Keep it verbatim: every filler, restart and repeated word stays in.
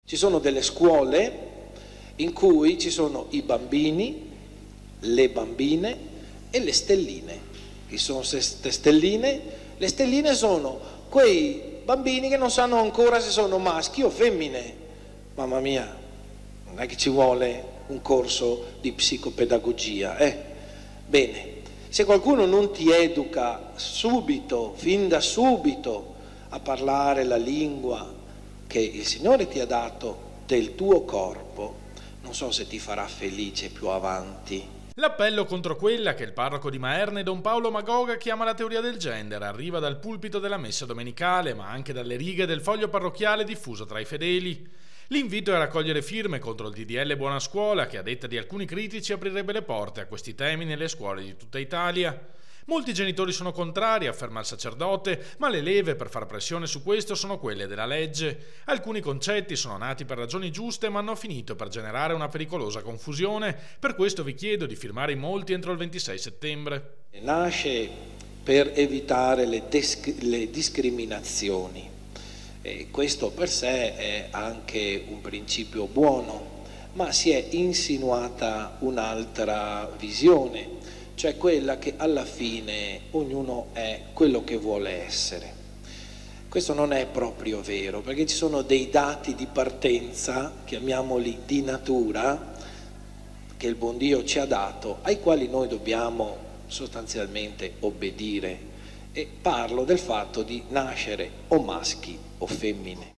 Ci sono delle scuole in cui ci sono i bambini, le bambine e le stelline. Chi sono queste stelline? Le stelline sono quei bambini che non sanno ancora se sono maschi o femmine. Mamma mia, non è che ci vuole un corso di psicopedagogia, eh? Bene, se qualcuno non ti educa subito, fin da subito, a parlare la lingua che il Signore ti ha dato del tuo corpo, non so se ti farà felice più avanti. L'appello contro quella che il parroco di Maerne, Don Paolo Magoga, chiama la teoria del gender arriva dal pulpito della messa domenicale, ma anche dalle righe del foglio parrocchiale diffuso tra i fedeli. L'invito è a raccogliere firme contro il D D L Buona Scuola, che a detta di alcuni critici aprirebbe le porte a questi temi nelle scuole di tutta Italia. Molti genitori sono contrari, afferma il sacerdote, ma le leve per far pressione su questo sono quelle della legge. Alcuni concetti sono nati per ragioni giuste ma hanno finito per generare una pericolosa confusione. Per questo vi chiedo di firmare in molti entro il ventisei settembre. Nasce per evitare le, le discriminazioni. E questo per sé è anche un principio buono, ma si è insinuata un'altra visione, cioè quella che alla fine ognuno è quello che vuole essere. Questo non è proprio vero, perché ci sono dei dati di partenza, chiamiamoli di natura, che il buon Dio ci ha dato, ai quali noi dobbiamo sostanzialmente obbedire. E parlo del fatto di nascere o maschi o femmine.